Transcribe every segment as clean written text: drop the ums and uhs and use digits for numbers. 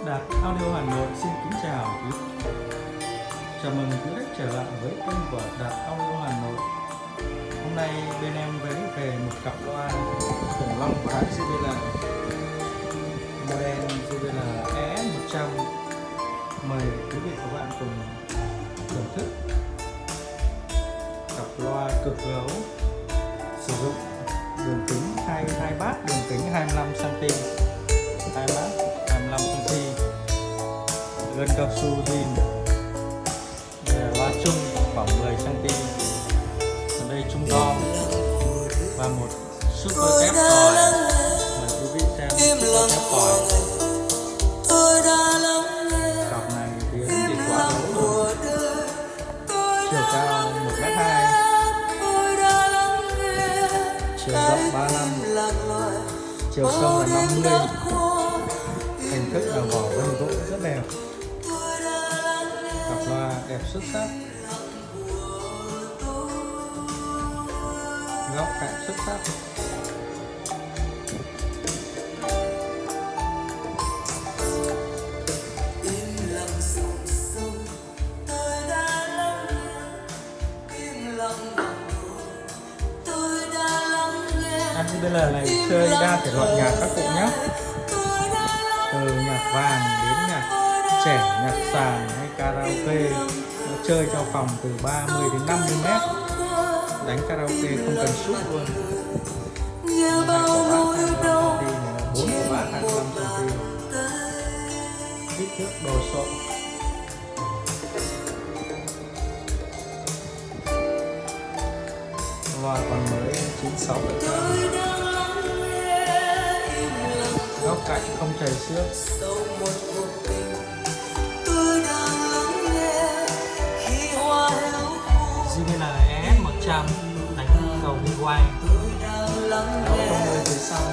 Đạt Audio Hà Nội xin kính chào quý. Chào mừng quý khách trở lại với kênh của Đạt Audio Hà Nội. Hôm nay bên em về một cặp loa khủng long của hãng JBL, model JBL ES100. Mời quý vị và các bạn cùng thưởng thức cặp loa cực gấu sử dụng đường kính 2 bass, đường kính 25 cm, 2 bass 25 cm, gân cao su zin. Đây là loa chung khoảng 10 cm, còn đây trung to và một super tép còi. Mời quý vị xem super tép còi. Cặp này tiếng thì quá lớn rồi, chiều cao 1m2, chiều rộng 35, chiều sâu là 50. Hình thức là vỏ vân gỗ rất đẹp. Cặp loa đẹp xuất sắc, góc cạnh xuất sắc. JBL này chơi đa thể loại nhạc các cụ nhé, từ nhạc vàng đến nhạc trẻ, nhạc sàn hay karaoke. Nó chơi cho phòng từ 30 đến 50 mét, đánh karaoke không cần súp luôn. 2 của bát 25 cm, 4 của bát 25 cm, kích thước đồ sộ. Loa còn mới 96 góc cạnh không chảy xước. JBL ES100 đánh cầu đi quay, đầu không người phía sau.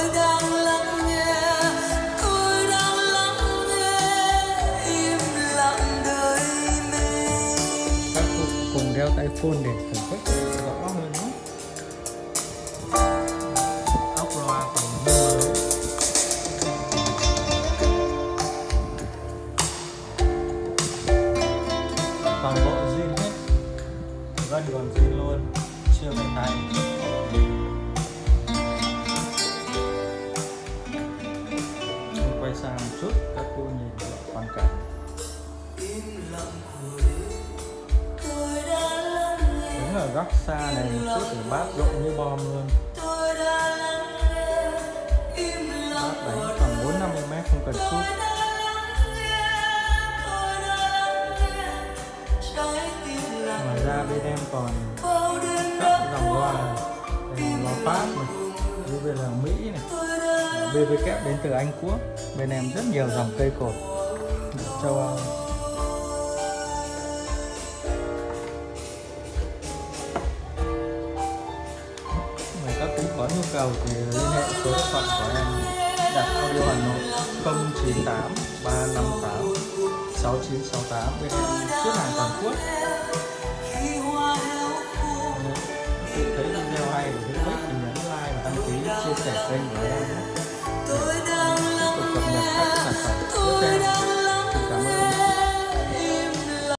Các cụ cùng đeo tai phone để thưởng thức rõ hơn nhé. Ốc loa còn mới, toàn bộ zin hết, gân còn zin luôn, chưa phải thay. Quay sang một chút các cô nhìn vào hoàn cảnh. Đứng ở góc xa này một chút thì bát rộng như bom luôn. Bát đánh khoảng 450 m không cần sút. Ngoài ra bên em còn các dòng loa, loa Pháp này, JBL Mỹ này, BV kép đến từ Anh Quốc. Bên em rất nhiều dòng cây cột châu Âu. Nếu các quý có nhu cầu thì liên hệ số điện thoại của em Đạt Audio Hà Nội 098 358 6968. Bên em xuất hàng toàn quốc. Thấy video hay thì hãy nhấn like và đăng ký, chia sẻ kênh của em để tiếp tục cập nhật các sản phẩm tiếp theo.